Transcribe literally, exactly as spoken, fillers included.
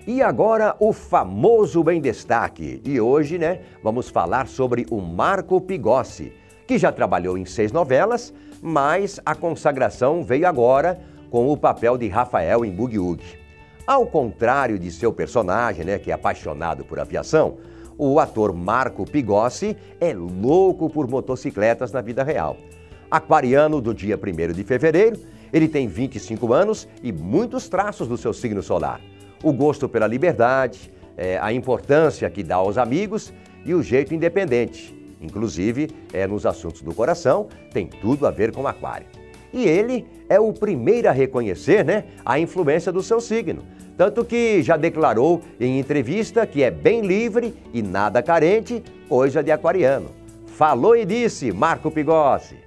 E agora o famoso em destaque. E hoje, né, vamos falar sobre o Marco Pigossi, que já trabalhou em seis novelas, mas a consagração veio agora com o papel de Rafael em Boogie Woogie. Ao contrário de seu personagem, né, que é apaixonado por aviação, o ator Marco Pigossi é louco por motocicletas na vida real. Aquariano do dia primeiro de fevereiro, ele tem vinte e cinco anos e muitos traços do seu signo solar. O gosto pela liberdade, é, a importância que dá aos amigos e o jeito independente. Inclusive, é, nos assuntos do coração, tem tudo a ver com Aquário. E ele é o primeiro a reconhecer, né, a influência do seu signo. Tanto que já declarou em entrevista que é bem livre e nada carente, coisa de aquariano. Falou e disse Marco Pigossi.